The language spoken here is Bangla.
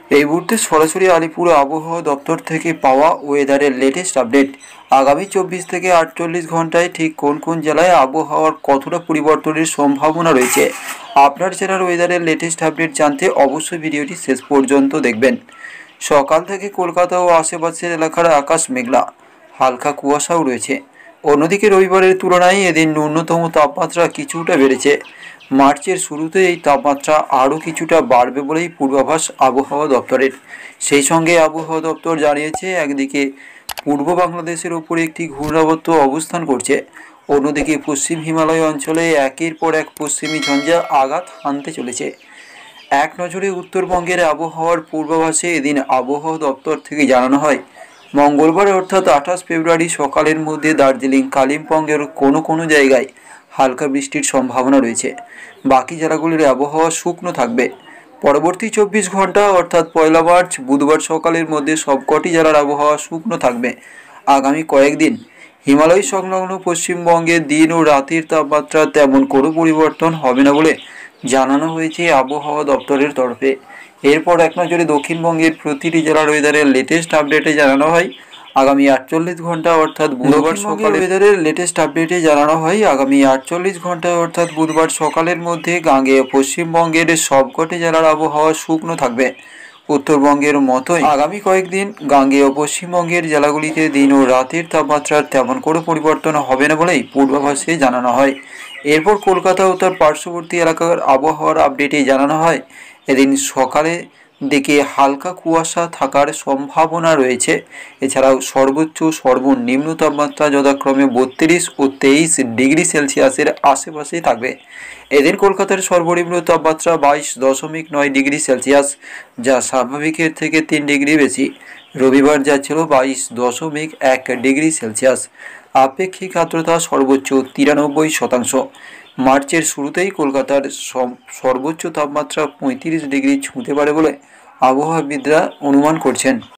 এই মুহূর্তে সরাসরি আলিপুর আবহাওয়া দপ্তর থেকে পাওয়া ওয়েদারের লেটেস্ট আপডেট। আগামী 24 থেকে 48 ঘন্টায় ঠিক কোন কোন জেলায় আবহাওয়ার কতটা পরিবর্তনের সম্ভাবনা রয়েছে, আপনার জেলার ওয়েদারের লেটেস্ট আপডেট জানতে অবশ্যই ভিডিওটি শেষ পর্যন্ত দেখবেন। সকাল থেকে কলকাতা ও আশেপাশের এলাকার আকাশ মেঘলা, হালকা কুয়াশাও রয়েছে। অন্যদিকে রবিবারের তুলনায় এদিন ন্যূনতম তাপমাত্রা কিছুটা বেড়েছে। মার্চের শুরুতে এই তাপমাত্রা আরও কিছুটা বাড়বে বলেই পূর্বাভাস আবহাওয়া দপ্তরের। সেই সঙ্গে আবহাওয়া দপ্তর জানিয়েছে, একদিকে পূর্ব বাংলাদেশের ওপরে একটি ঘূর্ণাবর্ত অবস্থান করছে, অন্যদিকে পশ্চিম হিমালয় অঞ্চলে একের পর এক পশ্চিমী ঝঞ্ঝা আঘাত হানতে চলেছে। এক নজরে উত্তরবঙ্গের আবহাওয়ার পূর্বাভাসে এদিন আবহাওয়া দপ্তর থেকে জানানো হয়, মঙ্গলবার অর্থাৎ 28 ফেব্রুয়ারি সকালের মধ্যে দার্জিলিং, কালিম্পংয়ের কোনো কোনো জায়গায় হালকা বৃষ্টির সম্ভাবনা রয়েছে। বাকি জেলাগুলির আবহাওয়া শুকনো থাকবে। পরবর্তী 24 ঘন্টা অর্থাৎ 1 মার্চ বুধবার সকালের মধ্যে সবকটি জেলার আবহাওয়া শুকনো থাকবে। আগামী কয়েকদিন হিমালয় সংলগ্ন পশ্চিমবঙ্গের দিন ও রাতের তাপমাত্রা তেমন কোনো পরিবর্তন হবে না বলে জানানো হয়েছে আবহাওয়া দপ্তরের তরফে। এরপর এক নজরে দক্ষিণবঙ্গের প্রতিটি জেলার ওয়েদারের লেটেস্ট আপডেটে জানানো হয়, আগামী 48 ঘন্টা অর্থাৎ বুধবার সকালে ওয়েদারের লেটেস্ট আপডেটে জানানো হয় আগামী 48 ঘন্টা অর্থাৎ বুধবার সকালের মধ্যে গাঙ্গেয় পশ্চিমবঙ্গের সবকটি জেলার আবহাওয়া শুকনো থাকবে। উত্তরবঙ্গের মতোই আগামী কয়েকদিন গাঙ্গেয় পশ্চিমবঙ্গের জেলাগুলিতে দিন ও রাতের তাপমাত্রার তেমন কোনো পরিবর্তন হবে না বলেই পূর্বাভাসে জানানো হয়। এরপর কলকাতা ও তার পার্শ্ববর্তী এলাকার আবহাওয়ার আপডেটে জানানো হয়, এদিন সকালে দিকে হালকা কুয়াশা থাকার সম্ভাবনা রয়েছে। এছাড়াও সর্বোচ্চ সর্বনিম্ন তাপমাত্রা যথাক্রমে 32 ও 23 ডিগ্রি সেলসিয়াসের আশেপাশেই থাকবে। এদিন কলকাতার সর্বনিম্ন তাপমাত্রা 22.9 ডিগ্রি সেলসিয়াস, যা স্বাভাবিকের থেকে 3 ডিগ্রি বেশি। রবিবার যা ছিল 22.1 ডিগ্রি সেলসিয়াস। আপেক্ষিক আর্দ্রতা সর্বোচ্চ 93%। মার্চের শুরুতেই কলকাতার সর্বোচ্চ তাপমাত্রা 35 ডিগ্রি ছুঁতে পারে বলে আবহাওয়াবিদরা অনুমান করছেন।